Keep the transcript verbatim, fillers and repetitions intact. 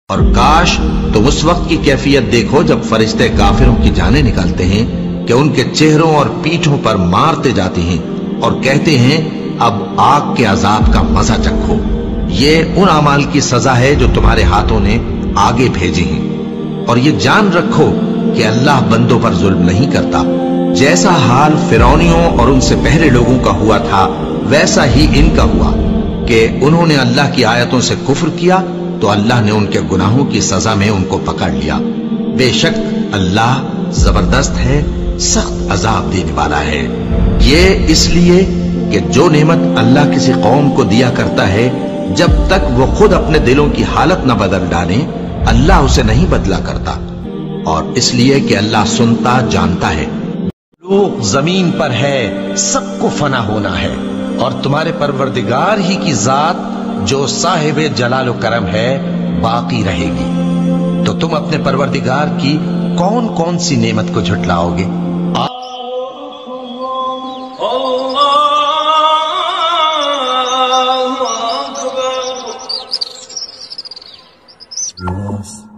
اور کاش تم اس وقت کی کیفیت دیکھو جب فرشتے کافروں کی جانیں نکالتے ہیں کہ ان کے چہروں اور پیٹھوں پر مارتے جاتے ہیں اور کہتے ہیں اب آگ کے عذاب کا مزہ چکھو۔ یہ ان اعمال کی سزا ہے جو تمہارے ہاتھوں نے آگے بھیجی ہیں، اور یہ جان رکھو کہ اللہ بندوں پر ظلم نہیں کرتا۔ جیسا حال فرعونیوں اور ان سے پہلے لوگوں کا ہوا تھا ویسا ہی ان کا ہوا کہ انہوں نے اللہ کی آیتوں سے کفر کیا تو اللہ نے ان کے گناہوں کی سزا میں ان کو پکڑ لیا۔ بے شک اللہ زبردست ہے، سخت عذاب دینے والا ہے۔ یہ اس لیے کہ جو نعمت اللہ کسی قوم کو دیا کرتا ہے جب تک وہ خود اپنے دلوں کی حالت نہ بدل ڈالے اللہ اسے نہیں بدلا کرتا، اور اس لیے کہ اللہ سنتا جانتا ہے۔ لوگ زمین پر ہے، سب کو فنا ہونا ہے، اور تمہارے پروردگار ہی کی ذات جو صاحب جلال و کرم ہے باقی رہے گی۔ تو تم اپنے پروردگار کی کون کون سی نعمت کو جھٹلاؤ گے؟ اللہ